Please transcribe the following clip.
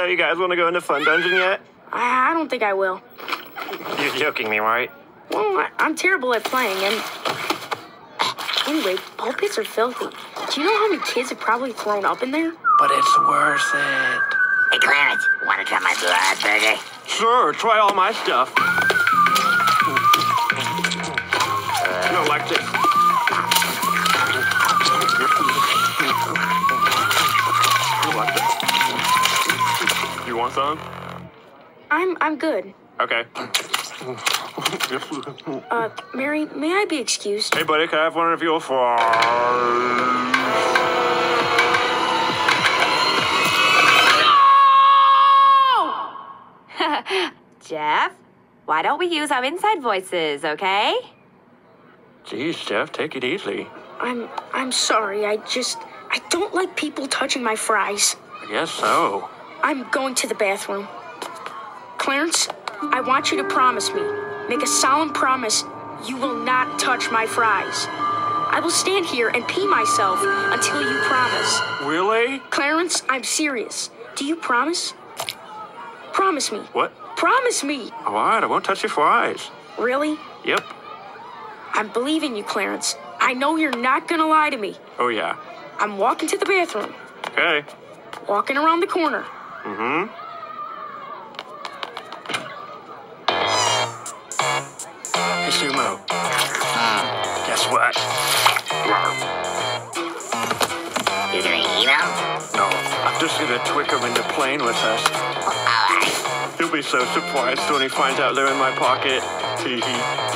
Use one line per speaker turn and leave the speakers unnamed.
So you guys want to go into Fun Dungeon yet?
I don't think I will.
You're joking me, right?
Well, I'm terrible at playing, and... Anyway, ball pits are filthy. Do you know how many kids have probably thrown up in there?
But it's worth it.
Hey, Clarence, want to try my blood burger?
Sure, try all my stuff. No, like this. Like this. You want some?
I'm good.
Okay.
Mary, may I be excused?
Hey, buddy, can I have one of your fries?
Jeff, why don't we use our inside voices, okay?
Geez, Jeff, take it easy.
I'm sorry. I don't like people touching my fries.
I guess so.
I'm going to the bathroom. Clarence, I want you to promise me. Make a solemn promise you will not touch my fries. I will stand here and pee myself until you promise.
Really?
Clarence, I'm serious. Do you promise? Promise me.
What?
Promise me.
All right, I won't touch your fries.
Really?
Yep.
I'm believing you, Clarence. I know you're not gonna lie to me.
Oh, yeah.
I'm walking to the bathroom.
Okay.
Walking around the corner.
Mm-hmm. Hey, Sumo. Guess what?
You gonna eat them?
No, I'm just gonna trick him into playing with us.
Alright.
He'll be so surprised when he finds out they're in my pocket. Hee hee.